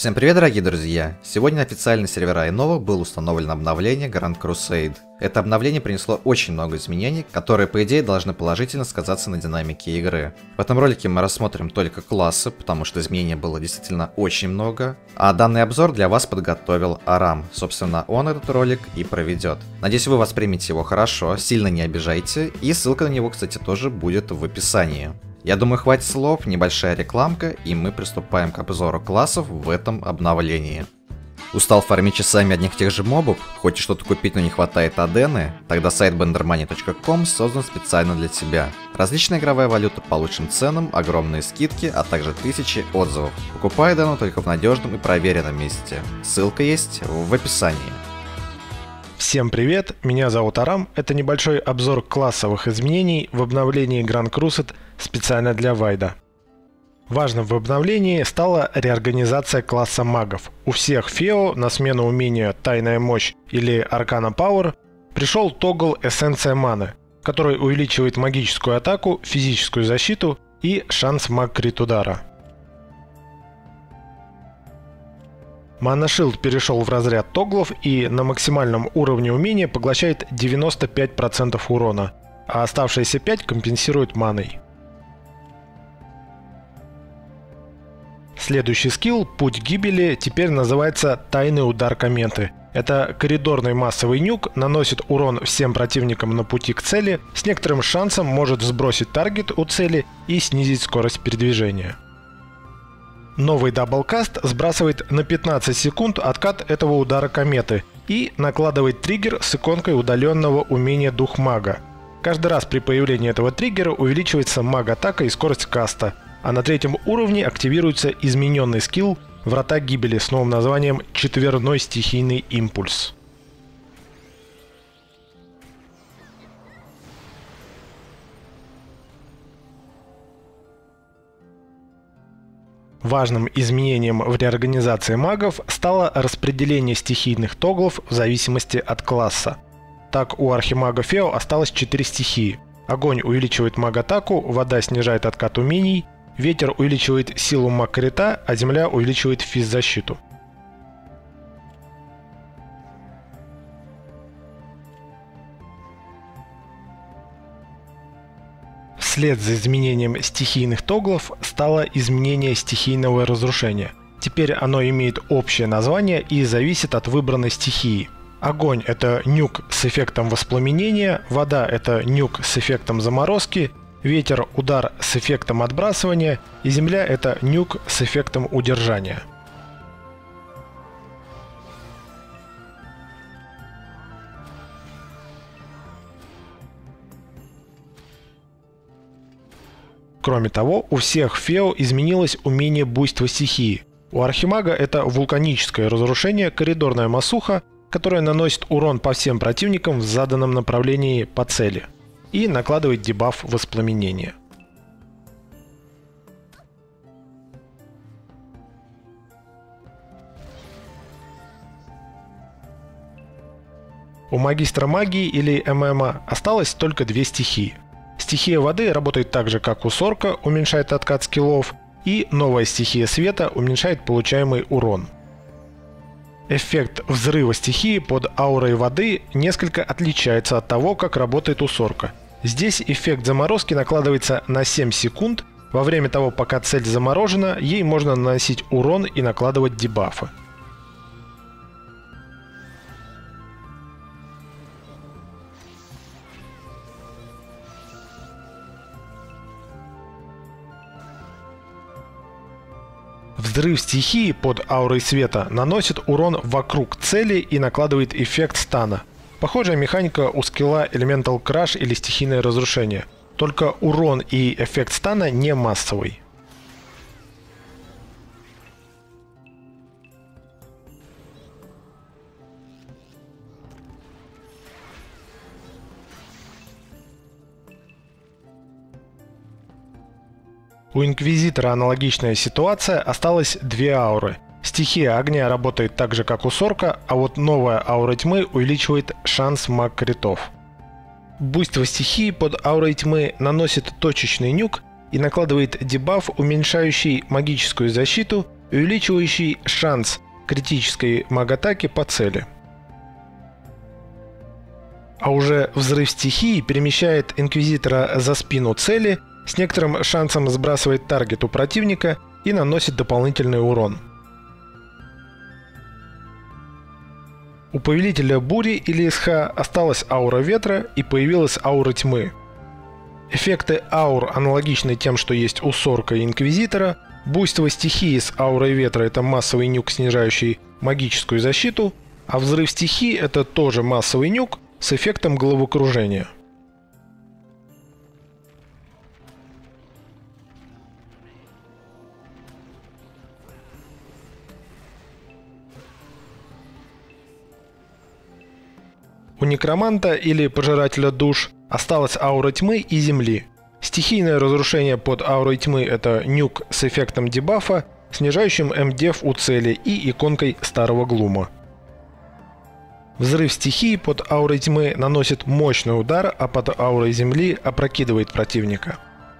Всем привет, дорогие друзья! Сегодня на официальные сервера Innova было установлено обновление Grand Crusade. Это обновление принесло очень много изменений, которые, по идее, должны положительно сказаться на динамике игры. В этом ролике мы рассмотрим только классы, потому что изменений было действительно очень много. А данный обзор для вас подготовил Арам. Собственно, он этот ролик и проведет. Надеюсь, вы воспримете его хорошо, сильно не обижайте, и ссылка на него, кстати, тоже будет в описании. Я думаю, хватит слов, небольшая рекламка, и мы приступаем к обзору классов в этом обновлении. Устал фармить часами одних тех же мобов? Хочешь что-то купить, но не хватает адены? Тогда сайт bendermoney.com создан специально для тебя. Различная игровая валюта по лучшим ценам, огромные скидки, а также тысячи отзывов. Покупай адену только в надежном и проверенном месте. Ссылка есть в описании. Всем привет, меня зовут Арам, это небольшой обзор классовых изменений в обновлении Grand Crusade специально для Вайда. Важным в обновлении стала реорганизация класса магов. У всех фео на смену умению Тайная Мощь или Аркана Пауэр пришел тогл Эссенция Маны, который увеличивает магическую атаку, физическую защиту и шанс маг-крит удара. Mana Shield перешел в разряд тоглов и на максимальном уровне умения поглощает 95% урона, а оставшиеся 5% компенсирует маной. Следующий скилл, Путь Гибели, теперь называется Тайный Удар Кометы. Это коридорный массовый нюк, наносит урон всем противникам на пути к цели, с некоторым шансом может сбросить таргет у цели и снизить скорость передвижения. Новый даблкаст сбрасывает на 15 секунд откат этого удара кометы и накладывает триггер с иконкой удаленного умения Дух Мага. Каждый раз при появлении этого триггера увеличивается маг-атака и скорость каста, а на 3-м уровне активируется измененный скилл Врата Гибели с новым названием Четверной стихийный импульс. Важным изменением в реорганизации магов стало распределение стихийных тоглов в зависимости от класса. Так, у архимага Фео осталось 4 стихии. Огонь увеличивает маг-атаку, вода снижает откат умений, ветер увеличивает силу маг-крита, а земля увеличивает физзащиту. Вслед за изменением стихийных тоглов стало изменение стихийного разрушения. Теперь оно имеет общее название и зависит от выбранной стихии. Огонь – это нюк с эффектом воспламенения, вода – это нюк с эффектом заморозки, ветер – удар с эффектом отбрасывания, и земля – это нюк с эффектом удержания. Кроме того, у всех фео изменилось умение буйства стихии. У архимага это вулканическое разрушение, коридорная массуха, которая наносит урон по всем противникам в заданном направлении по цели и накладывает дебаф воспламенения. У магистра магии или ММА осталось только 2 стихии. Стихия воды работает так же, как у Сорка, уменьшает откат скиллов, и новая стихия света уменьшает получаемый урон. Эффект взрыва стихии под аурой воды несколько отличается от того, как работает у Сорка. Здесь эффект заморозки накладывается на 7 секунд, во время того, пока цель заморожена, ей можно наносить урон и накладывать дебафы. Взрыв стихии под аурой света наносит урон вокруг цели и накладывает эффект стана. Похожая механика у скилла Elemental Crush или стихийное разрушение. Только урон и эффект стана не массовый. У Инквизитора аналогичная ситуация, осталось 2 ауры. Стихия огня работает так же, как у Сорка, а вот новая аура тьмы увеличивает шанс маг-критов. Буйство стихии под аурой тьмы наносит точечный нюк и накладывает дебаф, уменьшающий магическую защиту, увеличивающий шанс критической маг-атаки по цели. А уже взрыв стихии перемещает Инквизитора за спину цели, с некоторым шансом сбрасывает таргет у противника и наносит дополнительный урон. У Повелителя Бури или СХ осталась аура ветра и появилась аура тьмы. Эффекты аур аналогичны тем, что есть у Сорка и Инквизитора. Буйство стихии с аурой ветра — это массовый нюк, снижающий магическую защиту, а взрыв стихии — это тоже массовый нюк с эффектом головокружения. У Некроманта или Пожирателя душ осталась аура тьмы и земли. Стихийное разрушение под аурой тьмы — это нюк с эффектом дебафа, снижающим МДФ у цели и иконкой старого глума. Взрыв стихии под аурой тьмы наносит мощный удар, а под аурой земли опрокидывает противника.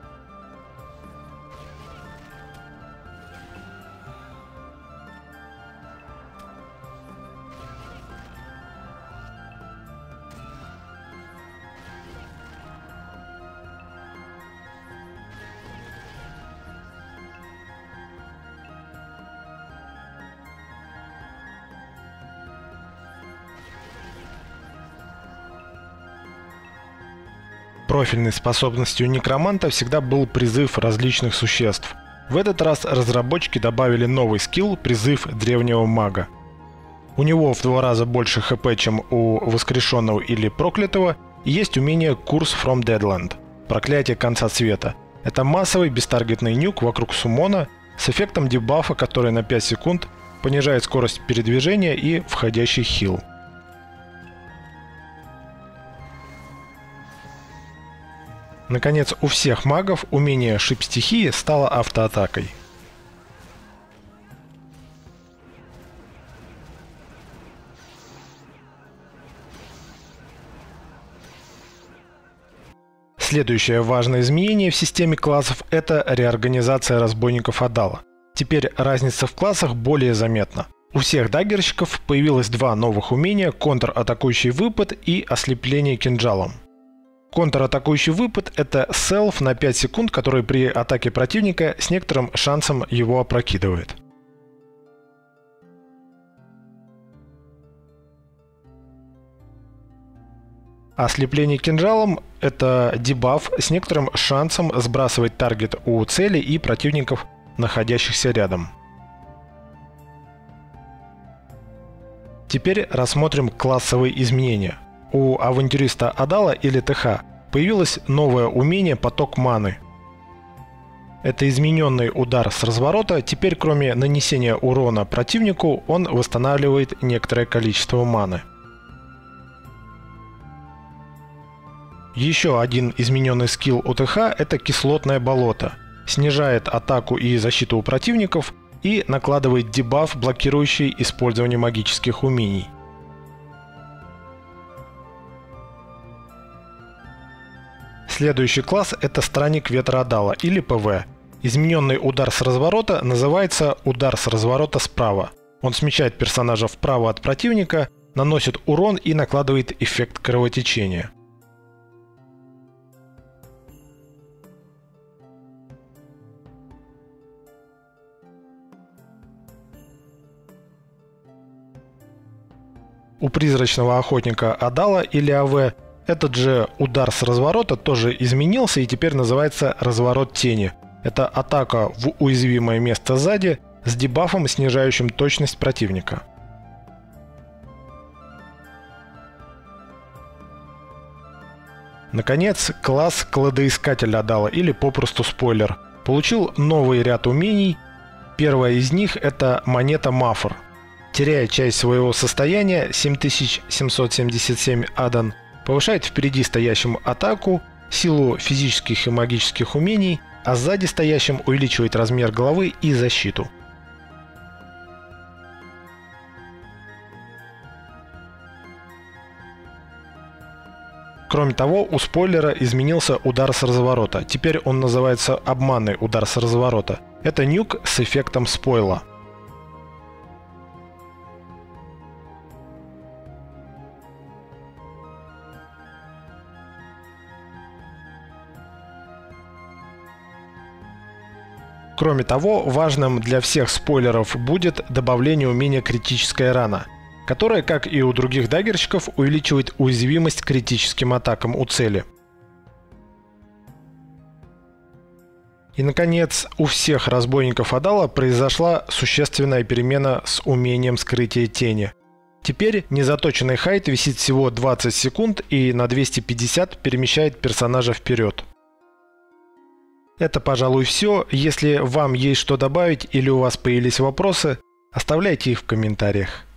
Профильной способностью Некроманта всегда был призыв различных существ. В этот раз разработчики добавили новый скилл — призыв древнего мага. У него в 2 раза больше хп, чем у воскрешенного или проклятого, и есть умение Curse from Deadland — проклятие конца света. Это массовый бестаргетный нюк вокруг суммона с эффектом дебафа, который на 5 секунд понижает скорость передвижения и входящий хил. Наконец, у всех магов умение Шип стихии стало автоатакой. Следующее важное изменение в системе классов — это реорганизация разбойников Адала. Теперь разница в классах более заметна. У всех даггерщиков появилось 2 новых умения — контратакующий выпад и ослепление кинжалом. Контратакующий выпад — это селф на 5 секунд, который при атаке противника с некоторым шансом его опрокидывает. Ослепление кинжалом — это дебаф с некоторым шансом сбрасывать таргет у цели и противников, находящихся рядом. Теперь рассмотрим классовые изменения. У авантюриста Адала или ТХ появилось новое умение «Поток маны». Это измененный удар с разворота. Теперь, кроме нанесения урона противнику, он восстанавливает некоторое количество маны. Еще один измененный скилл у ТХ — это кислотное болото. Снижает атаку и защиту у противников и накладывает дебаф, блокирующий использование магических умений. Следующий класс — это Странник Ветра Адала или ПВ. Измененный удар с разворота называется удар с разворота справа. Он смещает персонажа вправо от противника, наносит урон и накладывает эффект кровотечения. У Призрачного Охотника Адала или АВ этот же удар с разворота тоже изменился и теперь называется Разворот Тени. Это атака в уязвимое место сзади с дебафом, снижающим точность противника. Наконец, класс Кладоискатель Адала или попросту Спойлер получил новый ряд умений. Первая из них — это монета Мафр. Теряя часть своего состояния, 7777 адан, повышает впереди стоящим атаку, силу физических и магических умений, а сзади стоящим увеличивает размер головы и защиту. Кроме того, у Спойлера изменился удар с разворота. Теперь он называется Обманный удар с разворота. Это нюк с эффектом спойла. Кроме того, важным для всех спойлеров будет добавление умения «Критическая рана», которое, как и у других даггерщиков, увеличивает уязвимость к критическим атакам у цели. И, наконец, у всех разбойников Адала произошла существенная перемена с умением скрытия тени. Теперь незаточенный хайд висит всего 20 секунд и на 250 перемещает персонажа вперед. Это, пожалуй, все. Если вам есть что добавить или у вас появились вопросы, оставляйте их в комментариях.